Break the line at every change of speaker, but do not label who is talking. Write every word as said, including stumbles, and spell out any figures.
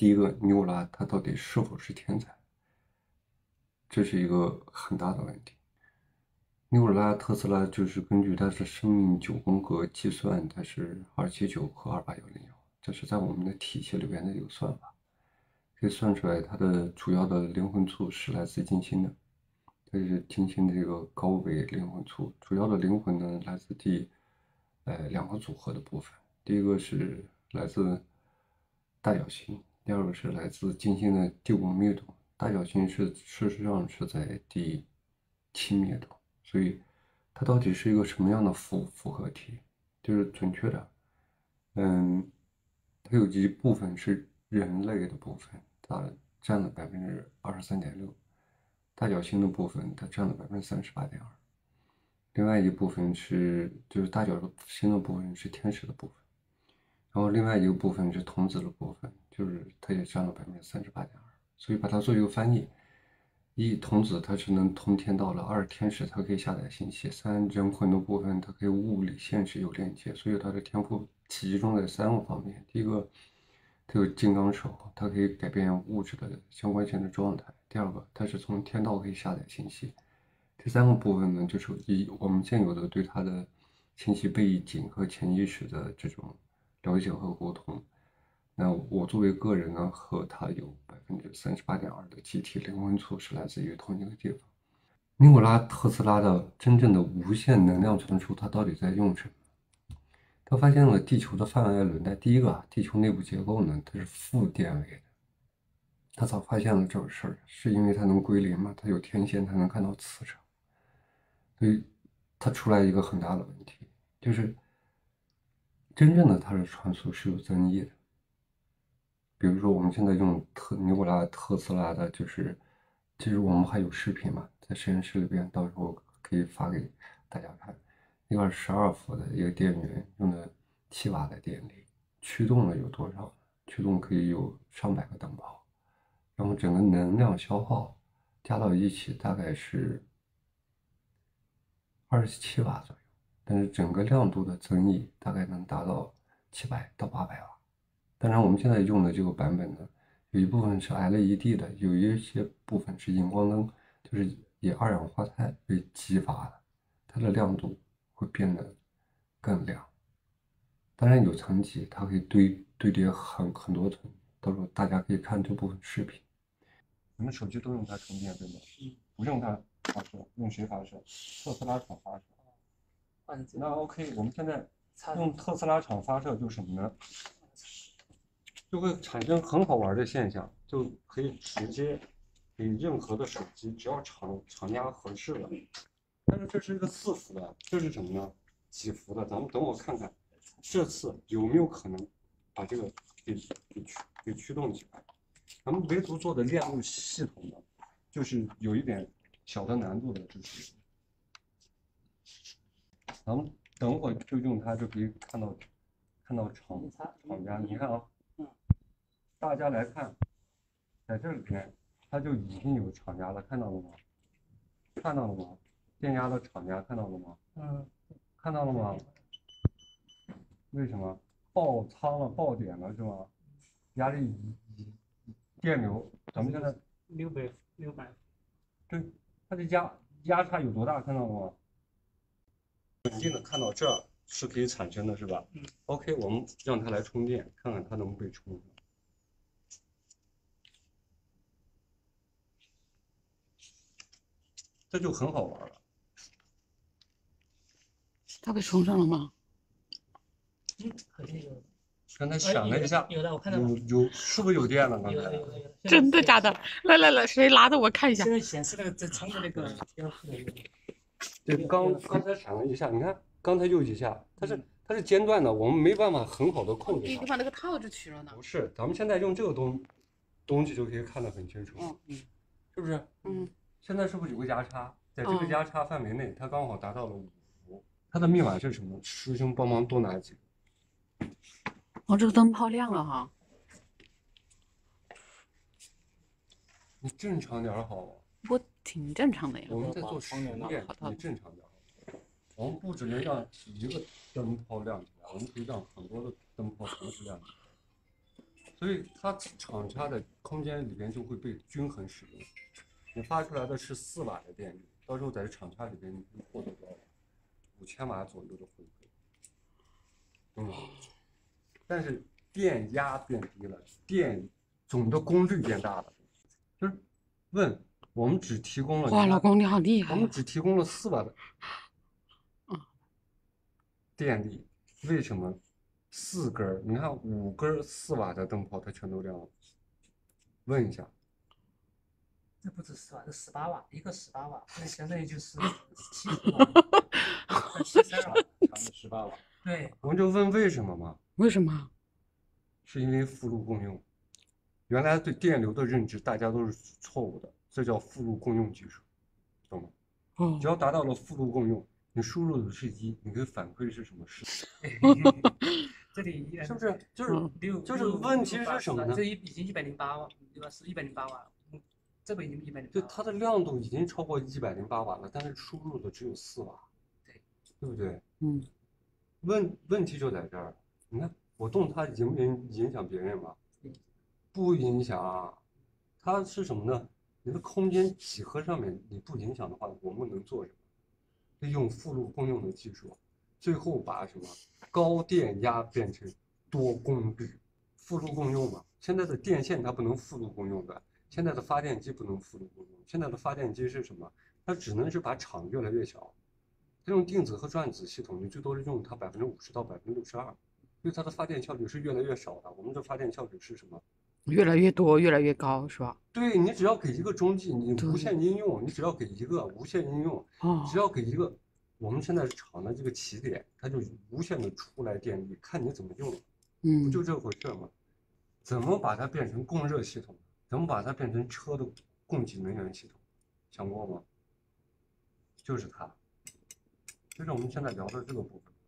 第一个，尼古拉他到底是否是天才，这是一个很大的问题。尼古拉特斯拉就是根据他的生命九宫格计算，它是二七九和二八幺零幺，这是在我们的体系里边的一个算法，可以算出来它的主要的灵魂簇是来自金星的，这是金星的这个高维灵魂簇，主要的灵魂呢来自第呃两个组合的部分，第一个是来自大角星，第二个是来自金星的第五密度，大角星是事实上是在第七密度。所以它到底是一个什么样的复复合体？就是准确的，嗯，它有一部分是人类的部分，它占了百分之二十三点六，大角星的部分它占了百分之三十八点二，另外一部分是就是大角星的部分是天使的部分，然后另外一个部分是童子的部分，就是它也占了百分之三十八点二，所以把它做一个翻译。一童子它是能通天道的，二天使它可以下载信息，三人魂的部分它可以物理现实有连接，所以它的天赋集中在三个方面。第一个，它有金刚手，它可以改变物质的相关性的状态；第二个，它是从天道可以下载信息；第三个部分呢，就是以我们现有的对它的信息背景和潜意识的这种了解和沟通。那我作为个人呢，和他有百分之三十八点二的集体灵魂簇是来自于同一个地方。尼古拉特斯拉的真正的无限能量传输，它到底在用什么？他发现了地球的泛爱轮带。第一个啊，地球内部结构呢，它是负电位的。他早发现了这个事儿，是因为它能归零嘛？它有天线，它能看到磁场。所以它出来一个很大的问题，就是真正的它的传输是有争议的。比如说我们现在用特尼古拉特斯拉的，就是其实我们还有视频嘛，在实验室里边，到时候可以发给大家看。一个十二伏的一个电源，用的七瓦的电力，驱动了有多少？驱动可以有上百个灯泡，然后整个能量消耗加到一起大概是二十七瓦左右，但是整个亮度的增益大概能达到七百到八百瓦。当然，我们现在用的这个版本呢，有一部分是 L E D 的，有一些部分是荧光灯，就是以二氧化碳为激发的，它的亮度会变得更亮。当然有层级，它可以堆堆叠很很多层，到时候大家可以看这部分视频。你们手机都用它充电对吗？不用它发射，用谁发射？特斯拉厂发射。那 OK，我们现在用特斯拉厂发射就什么呢？就会产生很好玩的现象，就可以直接给任何的手机，只要厂厂家合适了。但是这是一个四伏的，这是什么呢？几伏的？咱们等我看看，这次有没有可能把这个给给驱给驱动起来？咱们唯独做的链路系统呢，就是有一点小的难度的，就是咱们等会就用它就可以看到看到厂厂家，你看啊。大家来看，在这里边，它就已经有厂家了，看到了吗？看到了吗？电压的厂家看到了吗？嗯，看到了吗？为什么爆仓了、爆点了是吗？压力一电流，咱们现在
六百六百，
对，它的压压差有多大？看到了吗？稳定的看到这是可以产生的，是吧？嗯。OK，我们让它来充电，看看它能不能被充上。这就很好玩了。
它被充上了吗？
嗯，好像有。
刚才闪了一下，
有的，我看到
有有，是不是有电了？刚才
有的有的有的。
真的假的？来来来，谁拉着我看一下？
现在显示那个在充的那个标识的。
对，刚刚才闪了一下，你看刚才就几下，它是它是间断的，我们没办法很好的控制它。
你把那个套子取了呢？
不是，咱们现在用这个东东西就可以看得很清楚。
嗯嗯，
是不是？
嗯。
现在是不是有个压差？在这个压差范围内，它刚好达到了五伏。它的密码是什么？师兄帮忙多拿几个。
哦，这个灯泡亮了哈。
你正常点好吗？
我挺正常的呀。
我们在做实验，你正常点。我们不只能让一个灯泡亮起来，我们可以让很多的灯泡同时亮起来。 所以它场差的空间里边就会被均衡使用。你发出来的是四瓦的电力，到时候在场差里边你会获得多少？五千瓦左右的回馈。嗯，但是电压变低了，电总的功率变大了，就是问我们只提供了
哇，老公你好厉害！
我们只提供了四瓦的电力，为什么四根儿？你看五根四瓦的灯泡它全都亮了。问一下，
这不止十瓦，这十八瓦，一个十八瓦，那相当于就是七十瓦，七十二瓦，
长的十八瓦。
对，
我们就问为什么嘛？
为什么？
是因为附录共用。原来对电流的认知大家都是错误的，这叫附录共用技术，懂吗？
哦
只，要达到了附录共用，你输入的是一，你给反馈是什么？是，
这里
是不是？就是
嗯
六
就是问题是什么呢
这一已经一百零八瓦，对吧？是一百零八瓦，嗯，这个已经一百零
对，
八。
它的亮度已经超过一百零八瓦了，但是输入的只有四瓦，
对，
对不对？
嗯，
问问题就在这儿。你看我动它影不影影响别人吗？不影响啊。它是什么呢？你的空间几何上面你不影响的话，我们能做什么？利用附录共用的技术，最后把什么高电压变成多功率，附录共用嘛。现在的电线它不能附录共用的，现在的发电机不能附录共用。现在的发电机是什么？它只能是把场越来越小。这种定子和转子系统，你最多是用它百分之五十到百分之六十二，因为它的发电效率是越来越少的。我们的发电效率是什么？
越来越多，越来越高，是吧？
对，你只要给一个中继，你
对
无线应用，你只要给一个无线应用，
哦，
只要给一个，我们现在是厂的这个起点，它就无限的出来电力，看你怎么用，不
嗯，
就这回事吗？怎么把它变成供热系统？怎么把它变成车的供给能源系统？想过吗？就是它，就是我们现在聊的这个部分。